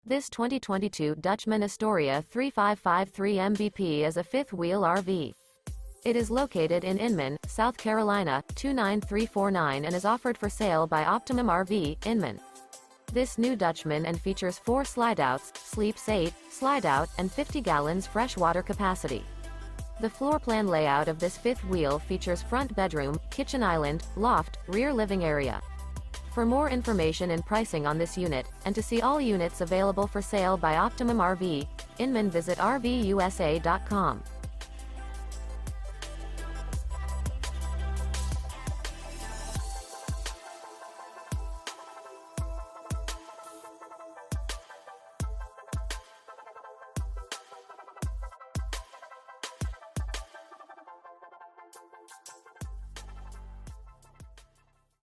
This 2022 Dutchmen Astoria 3553 MBP is a fifth-wheel RV. It is located in Inman, South Carolina, 29349 and is offered for sale by Optimum RV, Inman. This new Dutchman and features 4 slideouts, sleep safe, slide out, and 50 gallons fresh water capacity. The floor plan layout of this fifth wheel features front bedroom, kitchen island, loft, rear living area. For more information and pricing on this unit, and to see all units available for sale by Optimum RV, Inman, visit RVUSA.com.